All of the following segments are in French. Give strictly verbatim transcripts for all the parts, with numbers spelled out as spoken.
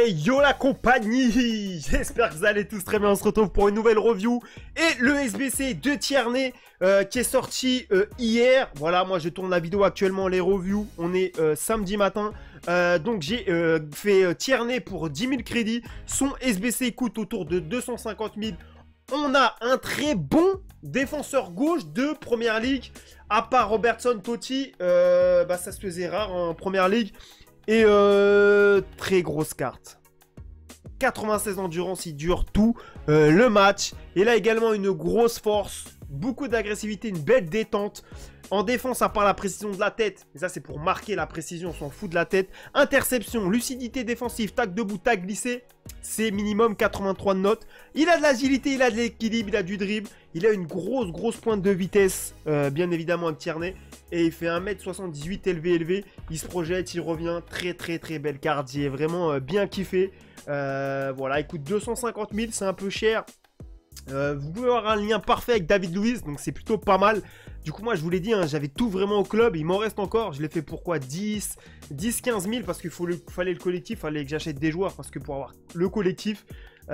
Hey yo la compagnie, j'espère que vous allez tous très bien. On se retrouve pour une nouvelle review et le S B C de Tierney euh, qui est sorti euh, hier. Voilà, moi je tourne la vidéo actuellement, les reviews, on est euh, samedi matin. Euh, donc j'ai euh, fait euh, Tierney pour dix mille crédits. Son S B C coûte autour de deux cent cinquante mille. On a un très bon défenseur gauche de Première Ligue. À part Robertson Totti, euh, bah, ça se faisait rare en Première Ligue. Et euh, très grosse carte. quatre-vingt-seize endurance, il dure tout euh, le match. Et là également une grosse force, beaucoup d'agressivité, une belle détente. En défense, à part la précision de la tête, et ça c'est pour marquer la précision, on s'en fout de la tête. Interception, lucidité défensive, tac debout, tac glissé, c'est minimum quatre-vingt-trois de notes. Il a de l'agilité, il a de l'équilibre, il a du dribble. Il a une grosse, grosse pointe de vitesse, euh, bien évidemment avec Tierney. Et il fait un mètre soixante-dix-huit élevé, élevé. Il se projette, il revient. Très, très, très belle carte. J'ai vraiment euh, bien kiffé. Euh, voilà, il coûte deux cent cinquante mille, c'est un peu cher. Euh, vous pouvez avoir un lien parfait avec David Luiz, donc c'est plutôt pas mal. Du coup, moi, je vous l'ai dit, hein, j'avais tout vraiment au club. Il m'en reste encore. Je l'ai fait pour quoi, dix, quinze mille, parce qu'il faut le, fallait le collectif. Il fallait que j'achète des joueurs, parce que pour avoir le collectif...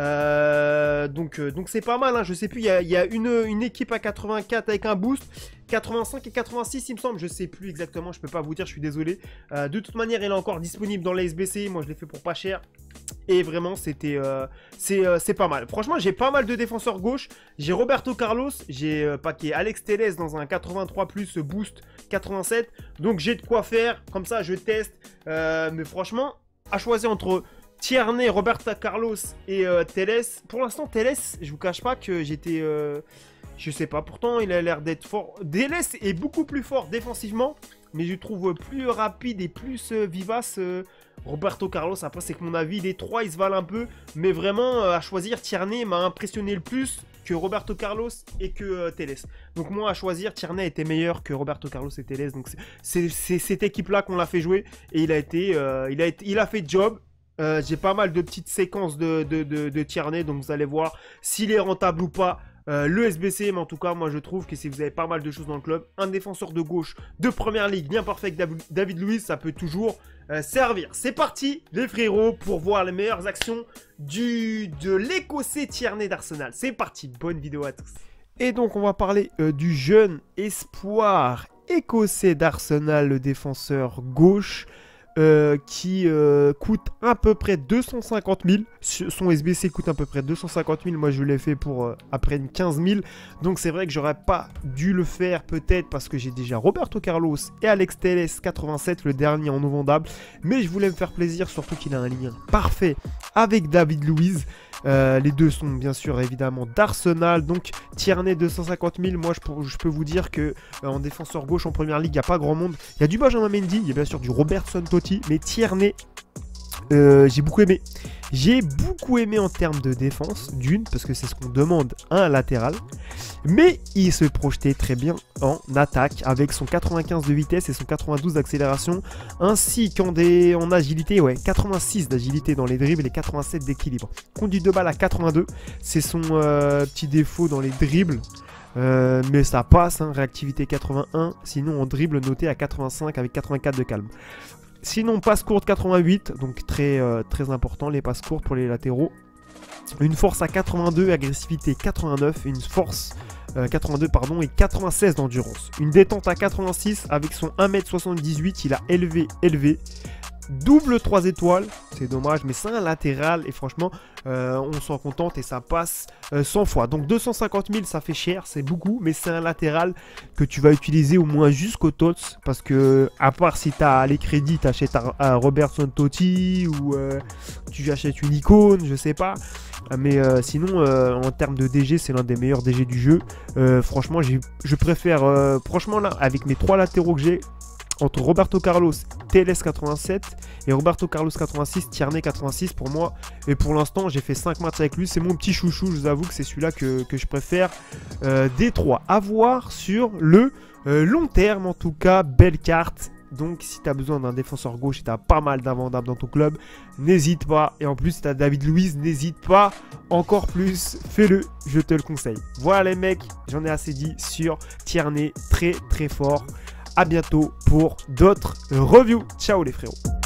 Euh, donc euh, donc c'est pas mal, hein, je sais plus, il y a, y a une, une équipe à quatre-vingt-quatre avec un boost, quatre-vingt-cinq et quatre-vingt-six il me semble, je sais plus exactement, je peux pas vous dire, je suis désolé. Euh, de toute manière, il est encore disponible dans la S B C, moi je l'ai fait pour pas cher. Et vraiment, c'était euh, c'est euh, pas mal. Franchement, j'ai pas mal de défenseurs gauche. J'ai Roberto Carlos, j'ai euh, paquet Alex Telles dans un quatre-vingt-trois plus boost quatre-vingt-sept. Donc j'ai de quoi faire, comme ça je teste. Euh, mais franchement, à choisir entre Tierney, Roberto Carlos et euh, Telles. Pour l'instant, Telles, je vous cache pas que j'étais... Euh, je sais pas, pourtant il a l'air d'être fort. Telles est beaucoup plus fort défensivement, mais je trouve plus rapide et plus euh, vivace euh, Roberto Carlos. Après, c'est que mon avis, les trois, ils se valent un peu. Mais vraiment, euh, à choisir, Tierney m'a impressionné le plus que Roberto Carlos et que euh, Telles. Donc moi, à choisir, Tierney était meilleur que Roberto Carlos et Telles. Donc c'est cette équipe-là qu'on l'a fait jouer. Et il a été... Euh, il, a été il a fait job. Euh, j'ai pas mal de petites séquences de, de, de, de Tierney, donc vous allez voir s'il est rentable ou pas euh, le S B C. Mais en tout cas, moi je trouve que si vous avez pas mal de choses dans le club, un défenseur de gauche de Première Ligue bien parfait avec David Luiz, ça peut toujours euh, servir. C'est parti les frérots pour voir les meilleures actions du, de l'Écossais Tierney d'Arsenal. C'est parti, bonne vidéo à tous. Et donc on va parler euh, du jeune espoir écossais d'Arsenal, le défenseur gauche. Euh, qui euh, coûte à peu près deux cent cinquante mille. Son S B C coûte à peu près deux cent cinquante mille. Moi, je l'ai fait pour euh, à près quinze mille. Donc, c'est vrai que j'aurais pas dû le faire peut-être parce que j'ai déjà Roberto Carlos et Alex Telles quatre-vingt-sept, le dernier en non vendable. Mais je voulais me faire plaisir, surtout qu'il a un lien parfait avec David Luiz. Euh, les deux sont bien sûr évidemment d'Arsenal. Donc Tierney deux cent cinquante mille. Moi je, je peux vous dire que euh, en défenseur gauche en Première Ligue il n'y a pas grand monde. Il y a du Benjamin Mendy, il y a bien sûr du Robertson Totti, mais Tierney euh, j'ai beaucoup aimé. J'ai beaucoup aimé en termes de défense, d'une, parce que c'est ce qu'on demande à un latéral. Mais il se projetait très bien en attaque avec son quatre-vingt-quinze de vitesse et son quatre-vingt-douze d'accélération. Ainsi qu'en des... en agilité, ouais, quatre-vingt-six d'agilité dans les dribbles et quatre-vingt-sept d'équilibre. Conduite de balle à quatre-vingt-deux, c'est son euh, petit défaut dans les dribbles. Euh, mais ça passe, hein, réactivité quatre-vingt-un. Sinon en dribble noté à quatre-vingt-cinq avec quatre-vingt-quatre de calme. Sinon, passe courte quatre-vingt-huit, donc très, euh, très important les passes courtes pour les latéraux. Une force à quatre-vingt-deux, agressivité quatre-vingt-neuf, une force euh, quatre-vingt-deux pardon et quatre-vingt-seize d'endurance. Une détente à quatre-vingt-six avec son un mètre soixante-dix-huit, il a élevé, élevé. Double trois étoiles, c'est dommage, mais c'est un latéral et franchement, euh, on s'en contente et ça passe euh, cent fois. Donc deux cent cinquante mille, ça fait cher, c'est beaucoup, mais c'est un latéral que tu vas utiliser au moins jusqu'au T O T S. Parce que, à part si tu as les crédits, tu achètes un, un Robertson Totti ou euh, tu achètes une icône, je sais pas. Mais euh, sinon, euh, en termes de D G, c'est l'un des meilleurs D G du jeu. Euh, franchement, je préfère, euh, franchement là, avec mes trois latéraux que j'ai, entre Roberto Carlos, Telles quatre-vingt-sept et Roberto Carlos quatre-vingt-six, Tierney quatre-vingt-six pour moi. Et pour l'instant, j'ai fait cinq matchs avec lui. C'est mon petit chouchou, je vous avoue que c'est celui-là que, que je préfère euh, des trois. À voir sur le euh, long terme, en tout cas, belle carte. Donc, si tu as besoin d'un défenseur gauche et tu as pas mal d'invendables dans ton club, n'hésite pas. Et en plus, si tu as David Luiz, n'hésite pas encore plus. Fais-le, je te le conseille. Voilà les mecs, j'en ai assez dit sur Tierney, très très fort. A bientôt pour d'autres reviews. Ciao les frérots.